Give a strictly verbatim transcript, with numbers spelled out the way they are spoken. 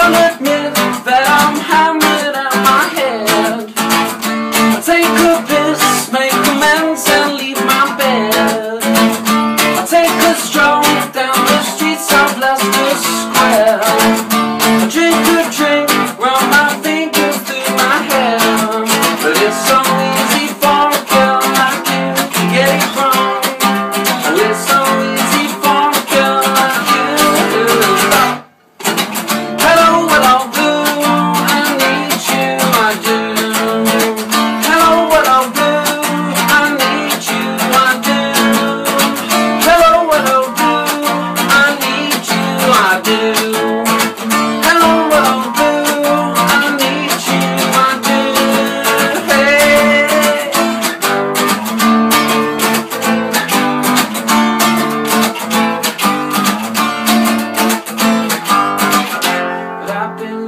I'll admit that I'm hammered out my head. I take a piss, make amends and leave my bed. I take a stroll down the streets of Leicester Square. I drink a drink, run my fingers through my hair. But it's so easy for a girl like you to get it wrong. Oh, it's so easy for a girl like you. Hello, what I'll do, I need you, I do. Hello, what I'll do, I need you, I do. Hello, what I'll do, I need you, I do. Hello, what I'll do, I need you, I do. Hey. But I've been